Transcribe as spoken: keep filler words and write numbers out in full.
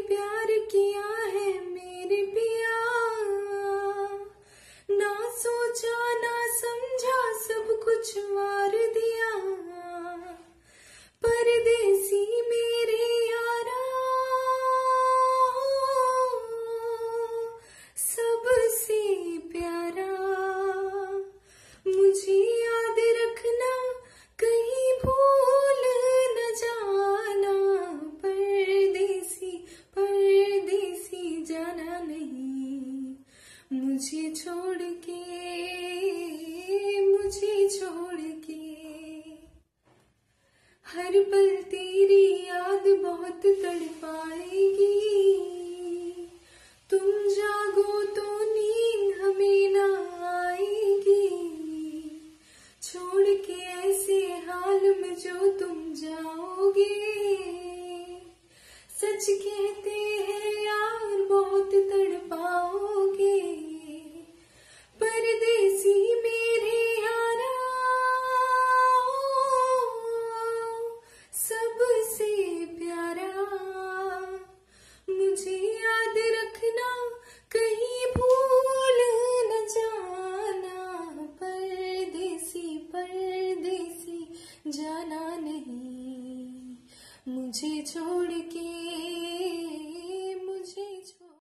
प्यार किया है मेरे पिया, ना सोचा ना समझा सब कुछ वार दिया। परदेसी मेरे यारा सबसे प्यारा, मुझे याद रखना कहीं भूल न जाना। परदेसी परदेसी जाना नहीं मुझे छोड़ के, मुझे छोड़ के। हर पल तेरी याद बहुत तड़पाएगी, तुम जागो तो नींद हमें ना आएगी। छोड़ के ऐसे हाल में जो तुम जाओगे, सच कहते हैं यार बहुत तड़पाओगे। परदेसी में